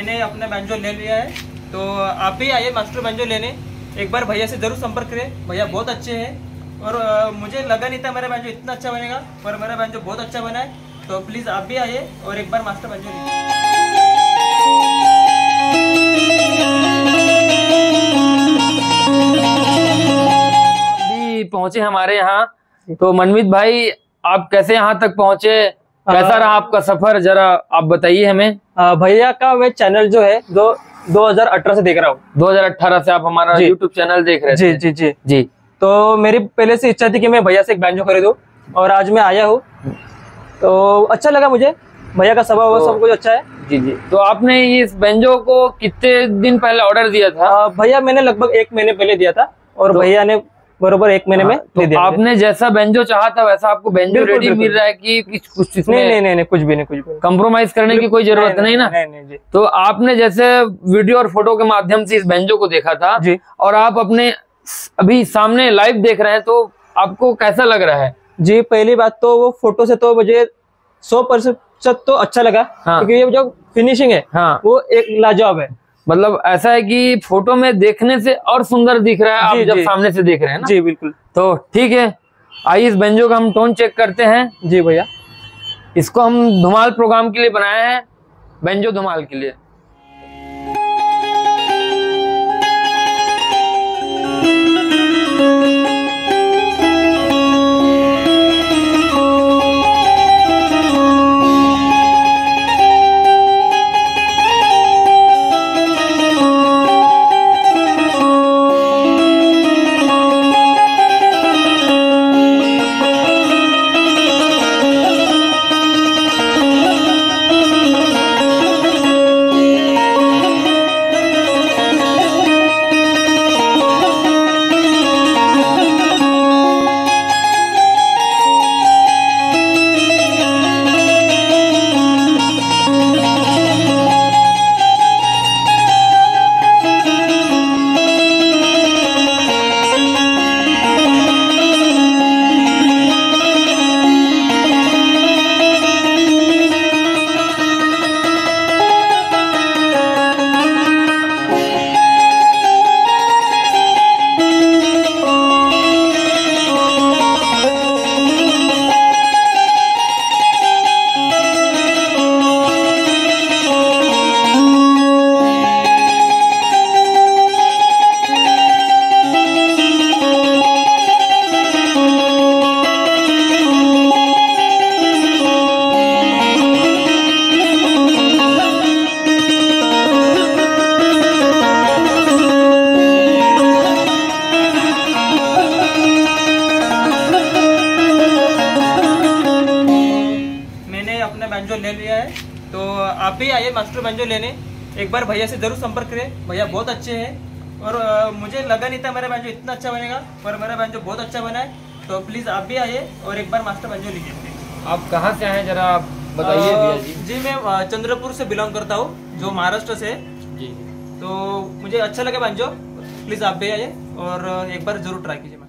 मैंने अपना बैंजो ले लिया है, तो आप भी आइए मास्टर बैंजो लेने। एक बार भैया से जरूर संपर्क करें, भैया बहुत अच्छे हैं। और मुझे लगा नहीं था मेरा बैंजो इतना अच्छा बनेगा, पर मेरा बैंजो बहुत अच्छा बना है। तो प्लीज़ आप भी आइए और एक बार मास्टर बैंजो लीजिए। अभी पहुंचे हमारे यहाँ, तो मनमीत भाई आप कैसे यहाँ तक पहुंचे, कैसा रहा आपका सफर, जरा आप बताइए हमें। भैया का मैं चैनल जो है 2018 से देख रहा हूँ। 2018 से आप हमारा यूट्यूब चैनल देख रहे थे? जी जी जी जी। तो मेरी पहले से इच्छा थी कि मैं भैया से एक बैंजो खरीदूं, और आज मैं आया हूँ, तो अच्छा लगा मुझे। भैया का स्वभाव सब कुछ अच्छा है। जी जी। तो आपने इस बैंजो को कितने दिन पहले ऑर्डर दिया था? भैया मैंने लगभग 1 महीने पहले दिया था, और भैया ने बरोबर 1 महीने में दे दिया। आपने जैसा बैंजो चाहा था वैसा आपको बैंजो रेडी मिल रहा है कि कुछ इसमें? नहीं, कुछ भी नहीं, कंप्रोमाइज करने की कोई जरूरत नहीं ना? नहीं। तो आपने जैसे वीडियो और फोटो के माध्यम से इस बैंजो को देखा था जी, और आप अपने अभी सामने लाइव देख रहे हैं, तो आपको कैसा लग रहा है? जी, पहली बात तो वो फोटो से तो मुझे 100% तो अच्छा लगा। हाँ। क्योंकि ये जो फिनिशिंग है, हाँ, वो एक लाजवाब है। मतलब ऐसा है कि फोटो में देखने से और सुंदर दिख रहा है आप जब सामने से देख रहे हैं ना? जी बिल्कुल। तो ठीक है, आइए इस बैंजो का हम टोन चेक करते हैं। जी भैया, इसको हम धमाल प्रोग्राम के लिए बनाया है, बैंजो धमाल के लिए। बैंजो ले लिया है, तो आप भी आइए मास्टर बैंजो लेने। एक बार भैया से जरूर संपर्क करें, भैया बहुत अच्छे हैं। और मुझे लगा नहीं था मेरा बैंजो इतना अच्छा बनेगा, पर मेरा बैंजो बहुत अच्छा बना है। तो प्लीज़ आप भी आइए और एक बार मास्टर बैंजो लीजिए। आप कहाँ से आए जरा आप बताइए भैया जी। जी, मैं चंद्रपुर से बिलोंग करता हूँ, जो महाराष्ट्र से। जी। तो मुझे अच्छा लगा बैंजो, प्लीज़ आप भी आइए और एक बार जरूर ट्राई कीजिए।